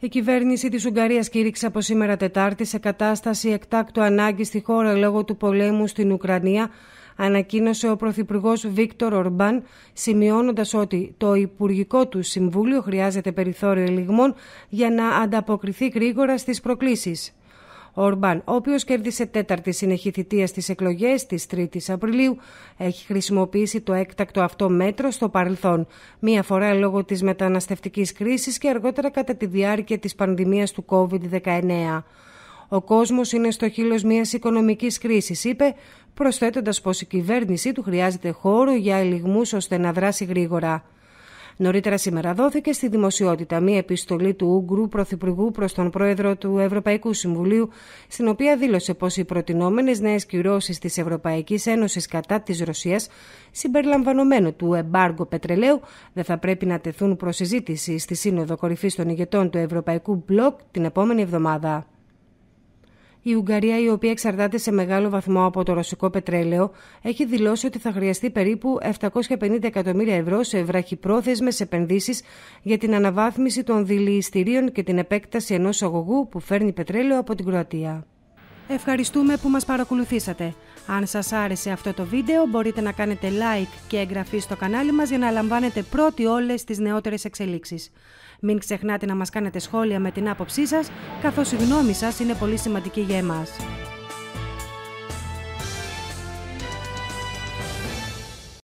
Η κυβέρνηση της Ουγγαρίας κήρυξε από σήμερα Τετάρτη σε κατάσταση εκτάκτου ανάγκης στη χώρα λόγω του πολέμου στην Ουκρανία, ανακοίνωσε ο Πρωθυπουργός Βίκτορ Ορμπάν, σημειώνοντας ότι το Υπουργικό του Συμβούλιο χρειάζεται περιθώριο ελιγμών για να ανταποκριθεί γρήγορα στις προκλήσεις. Ο Ορμπάν, ο οποίος κέρδισε τέταρτη συνεχή θητεία στις εκλογές της 3ης Απριλίου, έχει χρησιμοποιήσει το έκτακτο αυτό μέτρο στο παρελθόν, μία φορά λόγω της μεταναστευτικής κρίσης και αργότερα κατά τη διάρκεια της πανδημίας του COVID-19. Ο κόσμος είναι στο χείλος μιας οικονομικής κρίσης, είπε, προσθέτοντας πως η κυβέρνησή του χρειάζεται χώρο για ελιγμούς ώστε να δράσει γρήγορα. Νωρίτερα σήμερα δόθηκε στη δημοσιότητα μία επιστολή του Ούγγρου Πρωθυπουργού προς τον Πρόεδρο του Ευρωπαϊκού Συμβουλίου, στην οποία δήλωσε πως οι προτινόμενες νέες κυρώσεις της Ευρωπαϊκής Ένωσης κατά της Ρωσίας, συμπεριλαμβανομένου του εμπάργκο πετρελαίου, δεν θα πρέπει να τεθούν προς συζήτηση στη Σύνοδο Κορυφής των ηγετών του Ευρωπαϊκού Μπλοκ την επόμενη εβδομάδα. Η Ουγγαρία, η οποία εξαρτάται σε μεγάλο βαθμό από το ρωσικό πετρέλαιο, έχει δηλώσει ότι θα χρειαστεί περίπου 750 εκατομμύρια ευρώ σε βραχυπρόθεσμες επενδύσεις για την αναβάθμιση των δηληιστηρίων και την επέκταση ενός αγωγού που φέρνει πετρέλαιο από την Κροατία. Ευχαριστούμε που μας παρακολουθήσατε. Αν σας άρεσε αυτό το βίντεο, μπορείτε να κάνετε like και εγγραφή στο κανάλι μας για να λαμβάνετε πρώτοι όλες τις νεότερες εξελίξεις. Μην ξεχνάτε να μας κάνετε σχόλια με την άποψή σας, καθώς η γνώμη σας είναι πολύ σημαντική για εμάς.